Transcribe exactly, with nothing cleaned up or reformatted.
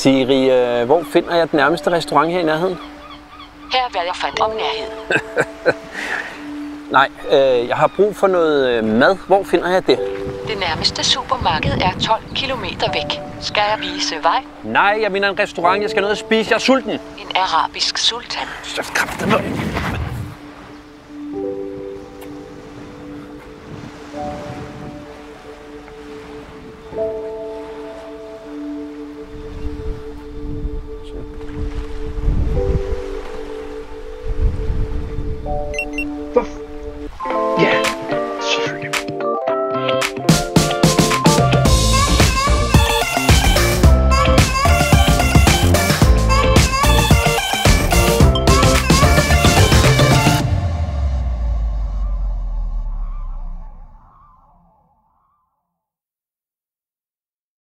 Siri, øh, hvor finder jeg den nærmeste restaurant her i nærheden? Her er hvad jeg fandt om nærheden. Nej, øh, jeg har brug for noget øh, mad. Hvor finder jeg det? Det nærmeste supermarked er tolv kilometer væk. Skal jeg vise vej? Nej, jeg mener en restaurant. Jeg skal noget at spise. Jeg er sulten. En arabisk sultan. Så kraftedeme. For